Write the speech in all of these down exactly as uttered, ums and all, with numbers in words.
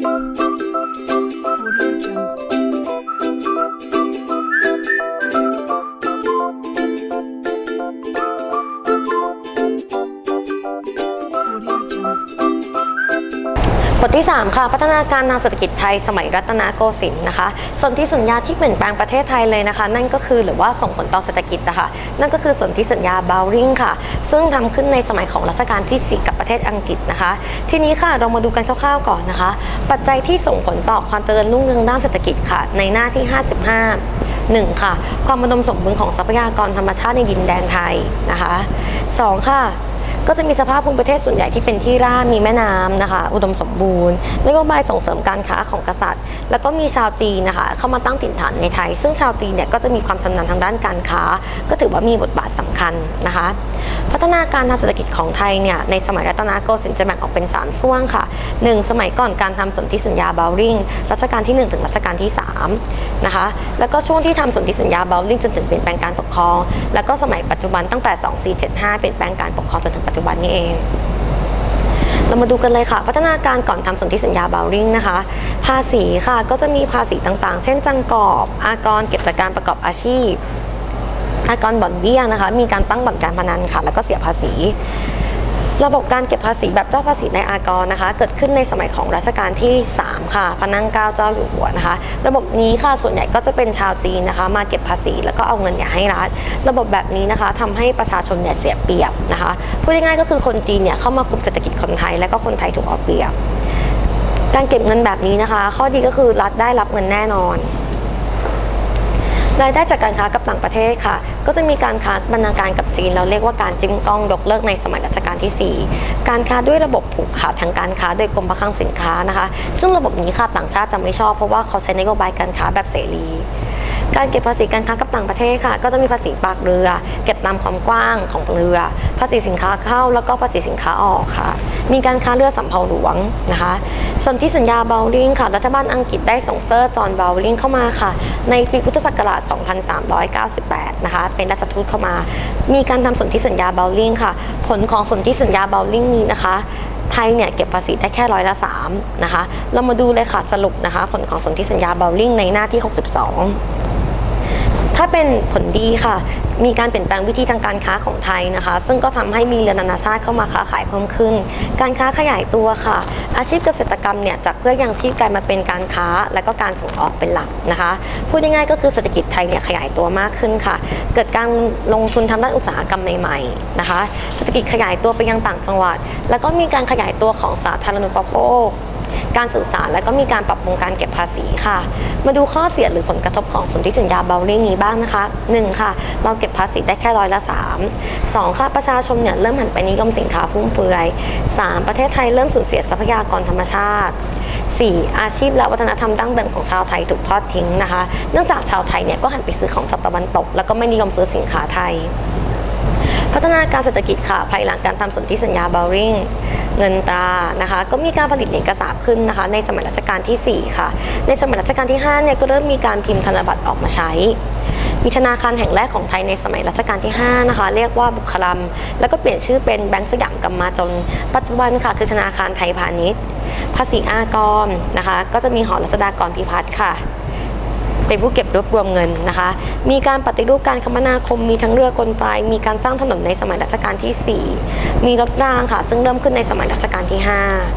บทที่สามค่ะพัฒนาการทางเศรษฐกิจไทยสมัยรัตนโกสินทร์นะคะสนธิสัญญาที่เปลี่ยนแปลงประเทศไทยเลยนะคะนั่นก็คือหรือว่าส่งผลต่อเศรษฐกิจนะคะนั่นก็คือสนธิสัญญาบาวริงค่ะซึ่งทำขึ้นในสมัยของรัชกาลที่สี่กับประเทศอังกฤษนะคะทีนี้ค่ะเรามาดูกันคร่าวๆก่อนนะคะปัจจัยที่ส่งผลต่อความเจริญรุ่งเรืองด้านเศรษฐกิจค่ะในหน้าที่ห้าสิบห้า หนึ่งค่ะความอุดมสมบูรณ์ของทรัพยากรธรรมชาติในดินแดนไทยนะคะสองค่ะก็จะมีสภาพภูมิประเทศส่วนใหญ่ที่เป็นที่ราบมีแม่น้ำนะคะอุดมสมบูรณ์นโยบายส่งเสริมการค้าของกษัตริย์แล้วก็มีชาวจีนนะคะเข้ามาตั้งถิ่นฐานในไทยซึ่งชาวจีนเนี่ยก็จะมีความชำนาญทางด้านการค้าก็ถือว่ามีบทบาทสำคัญนะคะพัฒนาการทางเศรษฐกิจของไทยเนี่ยในสมัยรัตนโกสินทร์จะแบ่งออกเป็นสามช่วงค่ะหนึ่งสมัยก่อนการทำสนธิสัญญาบาวริงรัชกาลที่หนึ่งถึงรัชกาลที่สามนะคะแล้วก็ช่วงที่ทำสนธิสัญญาบาวริงจนถึงเปลี่ยนแปลงการปกครองแล้วก็สมัยปัจจุบันตั้งแต่สองพันสี่ร้อยเจ็ดสิบห้าเปลี่ยนแปลงการปกครองจนถึงปัจจุบันนี้เองเรามาดูกันเลยค่ะพัฒนาการก่อนทำสนธิสัญญาบาวริงนะคะภาษีค่ะก็จะมีภาษีต่างๆเช่นจังกอบอากรเก็บจากการประกอบอาชีพอากรบ่อนเบี้ยนะคะมีการตั้งบ่อนการพนันค่ะแล้วก็เสียภาษีระบบการเก็บภาษีแบบเจ้าภาษีในอากรนะคะเกิดขึ้นในสมัยของรัชกาลที่สามค่ะพระนั่งเกล้าเจ้าอยู่หัวนะคะระบบนี้ค่ะส่วนใหญ่ก็จะเป็นชาวจีนนะคะมาเก็บภาษีแล้วก็เอาเงินเนี่ยให้รัฐระบบแบบนี้นะคะทำให้ประชาชนเนี่ยเสียเปรียบนะคะพูดง่ายๆก็คือคนจีนเนี่ยเข้ามากลุ่มเศรษฐกิจคนไทยและก็คนไทยถูกเอาเปรียบการเก็บเงินแบบนี้นะคะข้อดีก็คือรัฐได้รับเงินแน่นอนรายได้จากการค้ากับต่างประเทศค่ะก็จะมีการค้าบรรณาการกับจีนเราเรียกว่าการจิ้มต้องยกเลิกในสมัยรัชกาลที่สี่การค้าด้วยระบบผูกขาดทางการค้าโดยกรมพระคลังสินค้านะคะซึ่งระบบนี้ค่ะต่างชาติจะไม่ชอบเพราะว่าเขาใช้นโยบายการค้าแบบเสรีการเก็บภาษีการค้ากับต่างประเทศค่ะก็จะมีภาษีปากเรือเก็บตามความกว้างของเรือภาษีสินค้าเข้าแล้วก็ภาษีสินค้าออกค่ะมีการค้าเรือสำเภาหลวงนะคะส่วนที่สัญญาบาวริงค่ะรัฐบาลอังกฤษได้ส่งเซอร์จอห์นบาวริงเข้ามาค่ะในปีพุทธศักราชสองพันสามร้อยเก้าสิบแปดนะคะเป็นราชทูตเข้ามามีการทำสนธิสัญญาบาวริงค่ะผลของสนธิสัญญาบาวริงนี้นะคะไทยเนี่ยเก็บภาษีได้แค่ร้อยละสามนะคะเรามาดูเลยค่ะสรุปนะคะผลของสนธิสัญญาบาวริงในหน้าที่หกสิบสองถ้าเป็นผลดีค่ะมีการเปลี่ยนแปลงวิธีทางการค้าของไทยนะคะซึ่งก็ทำให้มีเรือนานาชาติเข้ามาค้าขายเพิ่มขึ้นการค้าขยายตัวค่ะอาชีพเกษตรกรรมเนี่ยจากเพื่อยังชีพกลายมาเป็นการค้าและก็การส่งออกเป็นหลักนะคะพูดง่ายๆก็คือเศรษฐกิจไทยเนี่ยขยายตัวมากขึ้นค่ะเกิดการลงทุนทางด้านอุตสาหกรรมใหม่ๆนะคะเศรษฐกิจขยายตัวไปยังต่างจังหวัดแล้วก็มีการขยายตัวของสาธารณูปโภคการสื่อสารและก็มีการปรับปรุงการเก็บภาษีค่ะมาดูข้อเสียหรือผลกระทบของสนธิสัญญาบาวริงนี้บ้างนะคะหนึ่งค่ะเราเก็บภาษีได้แค่ร้อยละสามสองค่ะประชาชนเนี่ยเริ่มหันไปนิยมสินค้าฟุ่มเฟือยสามประเทศไทยเริ่มสูญเสียทรัพยากรธรรมชาติสี่อาชีพและวัฒนธรรมดั้งเดิมของชาวไทยถูกทอดทิ้งนะคะเนื่องจากชาวไทยเนี่ยก็หันไปซื้อของตะวันตกแล้วก็ไม่นิยมซื้อสินค้าไทยพัฒนาการเศรษฐกิจค่ะภายหลังการทำสนธิสัญญาบาวริงเงินตรานะคะก็มีการผลิตเหรียญกระสาบขึ้นนะคะในสมัยรัชกาลที่สี่ค่ะในสมัยรัชกาลที่ห้าเนี่ยก็เริ่มมีการพิมพ์ธนบัตรออกมาใช้มีธนาคารแห่งแรกของไทยในสมัยรัชกาลที่ห้านะคะเรียกว่าบุคลัมแล้วก็เปลี่ยนชื่อเป็นแบงก์สยามกำมาจนปัจจุบันค่ะคือธนาคารไทยพาณิชย์ภาษีอากรนะคะก็จะมีหอรัชดากรพิพัฒน์ค่ะเป็นผู้เก็บรวบรวมเงินนะคะมีการปฏิรูปการคมนาคมมีทั้งเรือกลไฟมีการสร้างถนนในสมัยรัชกาลที่สี่มีรถรางค่ะซึ่งเริ่มขึ้นในสมัยรัชกาลที่ห้า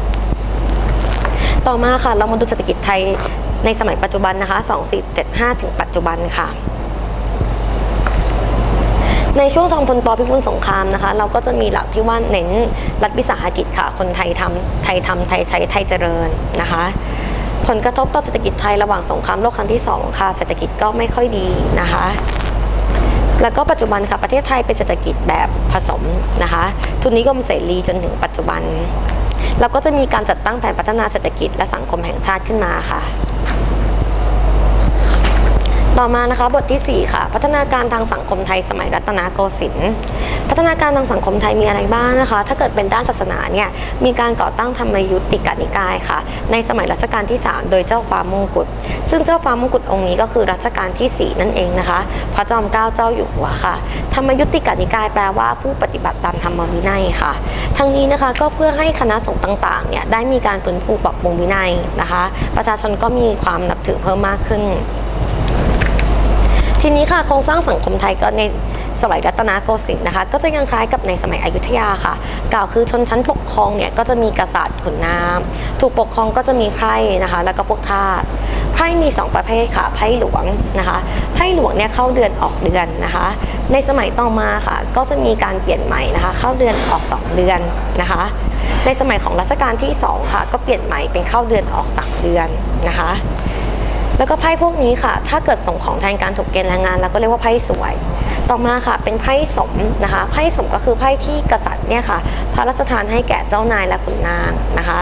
ต่อมาค่ะเรามาดูเศรษฐกิจไทยในสมัยปัจจุบันนะคะสองพันสี่ร้อยเจ็ดสิบห้าถึงปัจจุบันค่ะในช่วงจอมพลป.พิบูลสงครามนะคะเราก็จะมีหลักที่ว่าเน้นรัฐวิสาหกิจค่ะคนไทยทำไทยทำไทยใช้ไทยเจริญนะคะผลกระทบต่อเศรษฐกิจไทยระหว่างสงครามโลกครั้งที่สองค่ะเศรษฐกิจก็ไม่ค่อยดีนะคะแล้วก็ปัจจุบันค่ะประเทศไทยเป็นเศรษฐกิจแบบผสมนะคะทุนนิยมเสรีจนถึงปัจจุบันแล้วก็จะมีการจัดตั้งแผนพัฒนาเศรษฐกิจและสังคมแห่งชาติขึ้นมาค่ะต่อมานะคะบทที่สี่ค่ะพัฒนาการทางสังคมไทยสมัยรัตนโกสินทร์พัฒนาการทางสังคมไทยมีอะไรบ้างนะคะถ้าเกิดเป็นด้านศาสนาเนี่ยมีการก่อตั้งธรรมยุติกนิกายค่ะในสมัยรัชกาลที่สามโดยเจ้าฟ้ามงกุฎซึ่งเจ้าฟ้ามงกุฎองค์นี้ก็คือรัชกาลที่สี่นั่นเองนะคะพระจอมเกล้าเจ้าอยู่หัวค่ะธรรมยุติกนิกายแปลว่าผู้ปฏิบัติตามธรรมวินัยค่ะทั้งนี้นะคะก็เพื่อให้คณะสงฆ์ต่างๆเนี่ยได้มีการฟื้นฟูปรับปรุงวินัยนะคะประชาชนก็มีความนับถือเพิ่มมากขึ้นทีนี้ค่ะโครงสร้างสังคมไทยก็ในสมัยรัตนโกสินทร์นะคะก็จะยังคล้ายกับในสมัยอยุธยาค่ะกล่าวคือชนชั้นปกครองเนี่ยก็จะมีกษัตริย์ขุนนางถูกปกครองก็จะมีไพร่นะคะแล้วก็พวกทาสไพร่มีสองประเภทค่ะไพร่หลวงนะคะไพร่หลวงเนี่ยเข้าเดือนออกเดือนนะคะในสมัยต่อมาค่ะก็จะมีการเปลี่ยนใหม่นะคะเข้าเดือนออกสองเดือนนะคะในสมัยของรัชกาลที่สองค่ะก็เปลี่ยนใหม่เป็นเข้าเดือนออกสามเดือนนะคะแล้วก็ไพ่พวกนี้ค่ะถ้าเกิดส่งของแทนการถูกเกณฑ์แรงงานแล้วก็เรียกว่าไพ่สวยต่อมาค่ะเป็นไพ่สมนะคะไพ่สมก็คือไพ่ที่กษัตริย์เนี่ยค่ะพระราชทานให้แก่เจ้านายและขุนนางนะคะ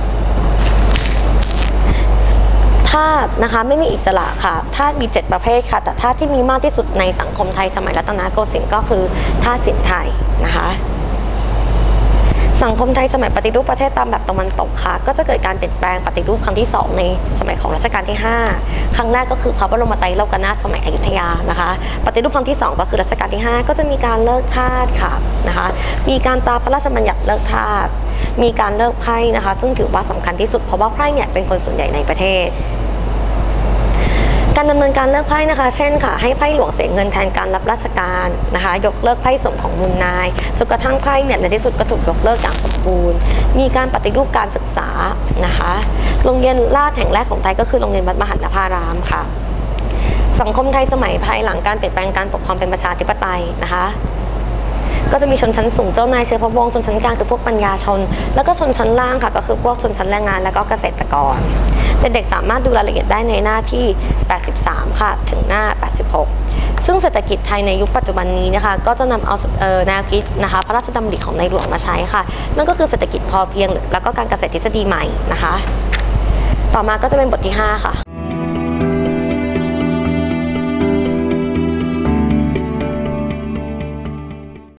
ธาตุนะคะไม่มีอิสระค่ะธาตุมีเจ็ดประเภทค่ะแต่ธาตุที่มีมากที่สุดในสังคมไทยสมัยรัตนโกสินทร์ก็คือธาตุสินไทยนะคะสังคมไทยสมัยปฏิรูปประเทศตามแบบตะวันตกค่ะก็จะเกิดการเปลี่ยนแปลงปฏิรูปครั้งที่สองในสมัยของรัชกาลที่ห้าครั้งแรกก็คือพระบรมไตรโลกนาถสมัยอยุธยานะคะปฏิรูปครั้งที่สองก็คือรัชกาลที่ห้าก็จะมีการเลิกทาสค่ะนะคะมีการตราพระราชบัญญัติเลิกทาสมีการเลิกไพร่นะคะซึ่งถือว่าสำคัญที่สุดเพราะว่าไพร่เนี่ยเป็นคนส่วนใหญ่ในประเทศการดำเนินการเลิกไพ่นะคะเช่นค่ะให้ไพ่หลวงเสียเงินแทนการรับราชการนะคะยกเลิกไพ่สมของบุญนายจนกระทั่งไพ่เนี่ยในที่สุดก็ถูกยกเลิกอย่างสมบูรณ์มีการปฏิรูปการศึกษานะคะโรงเรียนราชแห่งแรกของไทยก็คือโรงเรียนวัดมหันตภารามค่ะสังคมไทยสมัยภายหลังการเปลี่ยนแปลงการปกครองเป็นประชาธิปไตยนะคะก็จะมีชนชั้นสูงเจ้านายเชื้อพระวงศ์ชนชั้นกลางคือพวกปัญญาชนแล้วก็ชนชั้นล่างค่ะก็คือพวกชนชั้นแรงงานและก็เกษตรกรเด็กๆสามารถดูรายละเอียดได้ในหน้าที่แปดสิบสามค่ะถึงหน้าแปดสิบหกซึ่งเศรษฐกิจไทยในยุคปัจจุบันนี้นะคะก็จะนำเอาแนวคิดนะคะพระราชดำริของในหลวงมาใช้ค่ะนั่นก็คือเศรษฐกิจพอเพียงแล้วก็การเกษตรทฤษฎีใหม่นะคะต่อมาก็จะเป็นบทที่ห้าค่ะ